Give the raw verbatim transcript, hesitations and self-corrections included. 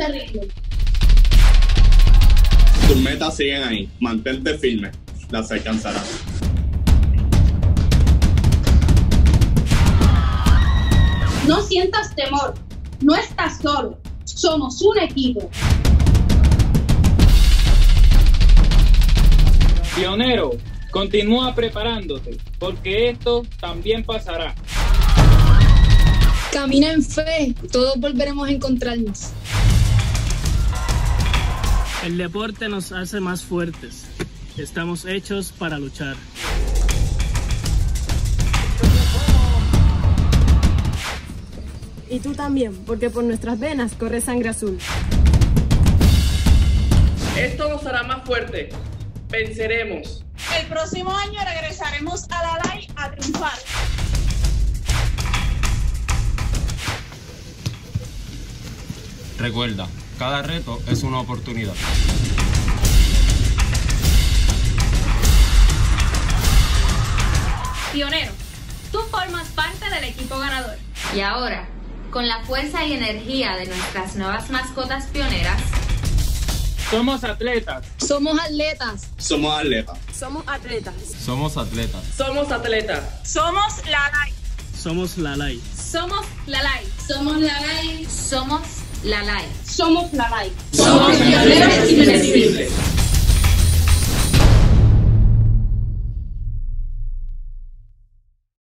se rinden. Tus metas siguen ahí. Mantente firme. Las alcanzarás. No sientas temor. No estás solo. Somos un equipo. Pionero, continúa preparándote, porque esto también pasará. Camina en fe, todos volveremos a encontrarnos. El deporte nos hace más fuertes. Estamos hechos para luchar. Y tú también, porque por nuestras venas corre sangre azul. Esto nos hará más fuerte. Venceremos. El próximo año regresaremos a la L A I a triunfar. Recuerda, cada reto es una oportunidad. Pionero, tú formas parte del equipo ganador. Y ahora, con la fuerza y energía de nuestras nuevas mascotas pioneras, Somos atletas. Somos atletas. Somos atletas. Somos atletas. Somos atletas. Somos atletas. Somos la L A I. Somos la L A I. Somos la L A I. Somos la L A I. somos la L A I. Somos la L A I. Somos pioneros invencibles.